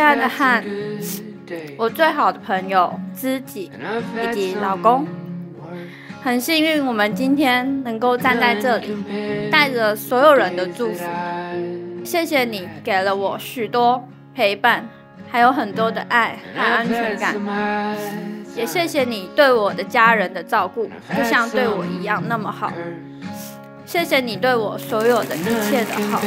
亲爱的汉，我最好的朋友、知己以及老公，很幸运我们今天能够站在这里，带着所有人的祝福。谢谢你给了我许多陪伴，还有很多的爱和安全感。也谢谢你对我的家人的照顾，就像对我一样那么好。谢谢你对我所有的一切的好。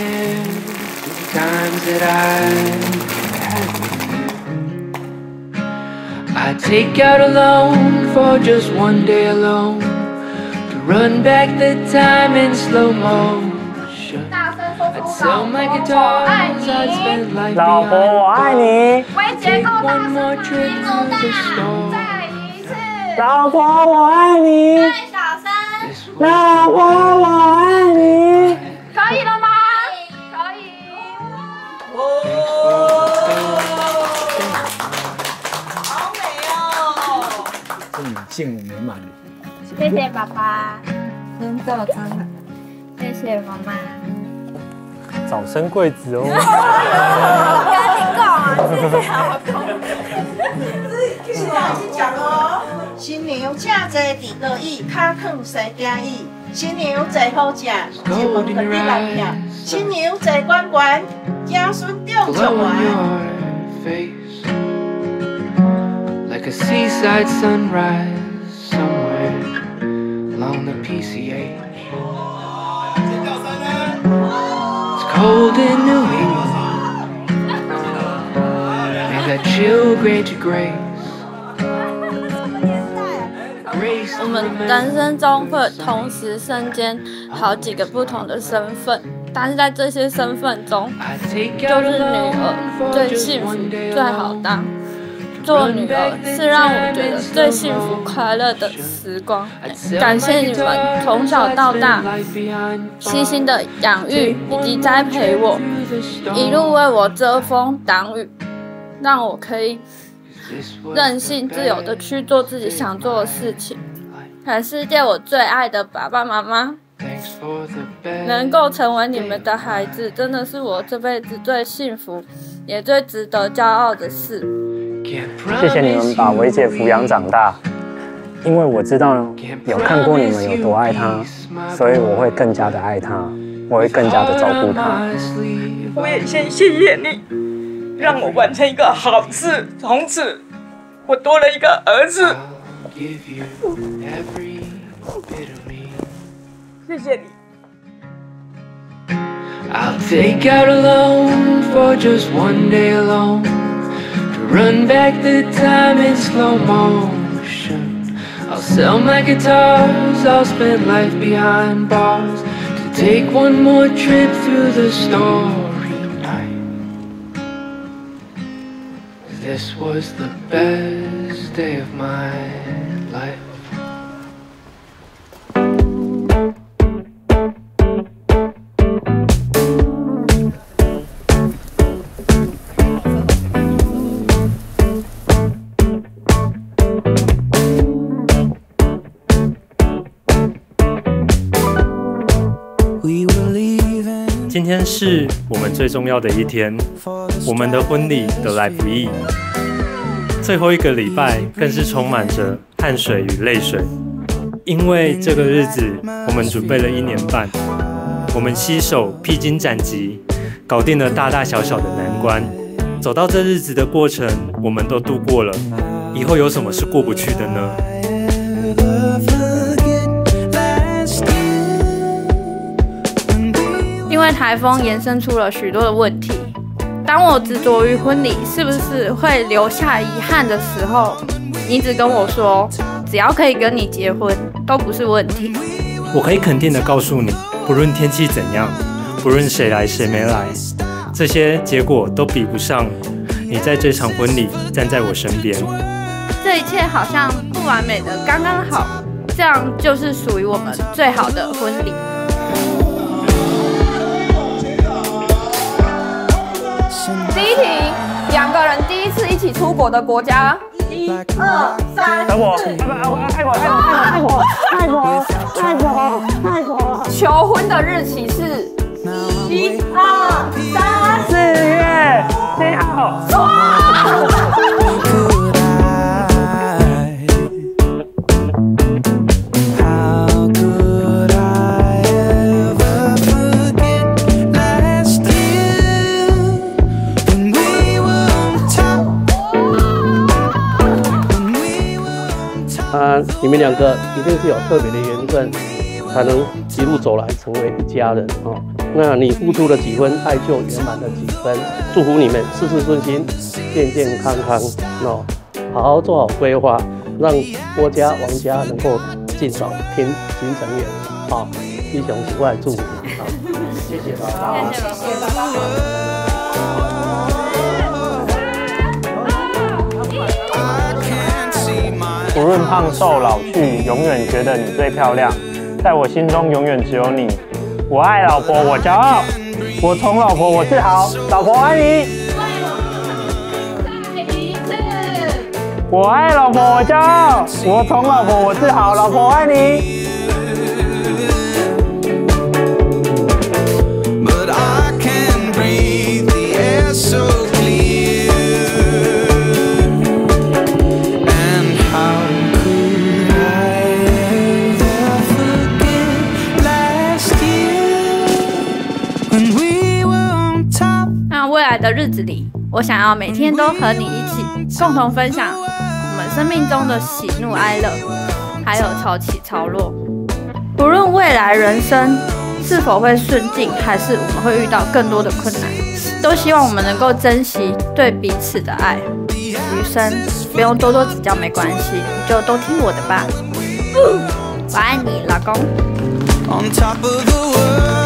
I take out a loan for just one day alone to run back the time in slow motion. I'd sell my guitars, I'd spend life 老婆，我爱你。 take one more trip to the store. 老婆，我爱你。老婆，我爱你。 可以了吗？可以。 好美哦！ 这女性美满。 谢谢爸爸，真的真的，谢谢妈妈。 早生贵子哦。 跟你讲啊，谢谢老公。 现在已经讲哦。新娘请坐伫落椅，脚囥西行椅。新娘坐好食，一门就你来听。新娘坐悬悬，子孙中状 Glow on 元。 your face like a seaside sunrise somewhere along the PCH. It's cold in New England, and that chill grade to grace. 我们人生中会同时身兼好几个不同的身份，但是在这些身份中，就是女儿最幸福、最好当。做女儿是让我觉得最幸福快乐的时光。感谢你们从小到大悉心的养育以及栽培我，一路为我遮风挡雨，让我可以任性自由的去做自己想做的事情。全世界我最爱的爸爸妈妈，能够成为你们的孩子，真的是我这辈子最幸福也最值得骄傲的事。 谢谢你们把维姐抚养长大，因为我知道有看过你们有多爱她，所以我会更加的爱她，我会更加的照顾她。 我也先谢谢你，让我完成一个好事，从此我多了一个儿子。谢谢你。 I'll take out a loan for just one day alone to run back the time in slow motion. I'll sell my guitars, I'll spend life behind bars to take one more trip through the story night. This was the best day of my life. We were leaving. 今天是我们最重要的一天，我们的婚礼得来不易。最后一个礼拜更是充满着汗水与泪水，因为这个日子我们准备了1年半，我们携手披荆斩棘，搞定了大大小小的难关。走到这日子的过程，我们都度过了，以后有什么是过不去的呢？ 因为台风延伸出了许多的问题，当我执着于婚礼是不是会留下遗憾的时候，你只跟我说，只要可以跟你结婚，都不是问题。 我可以肯定的告诉你，不论天气怎样，不论谁来谁没来，这些结果都比不上你在这场婚礼站在我身边。 这一切好像不完美的刚刚好，这样就是属于我们最好的婚礼。 第一题，2个人第一次一起出国的国家。 1、2、3、 等我， 泰国。求婚的日期是 1、2、3、 4月7号。 你们两个一定是有特别的缘分，才能一路走来成为一家人哦。那你付出了几分，爱就圆满了几分。祝福你们事事顺心，健健康康哦，好好做好规划，让郭家、王家能够尽早拼新成员。好，弟兄姊妹祝福你。好，谢谢爸爸。谢谢爸爸。 无论胖瘦老去，永远觉得你最漂亮，在我心中永远只有你。我爱老婆，我骄傲，我宠老婆，我自豪。老婆爱你，我爱老婆，我骄傲，我宠老婆，我自豪。老婆爱你。 未来的日子里，我想要每天都和你一起共同分享我们生命中的喜怒哀乐，还有潮起潮落。不论未来人生是否会顺境，还是我们会遇到更多的困难，都希望我们能够珍惜对彼此的爱。余生不用多多指教没关系，就都听我的吧。我爱你，老公。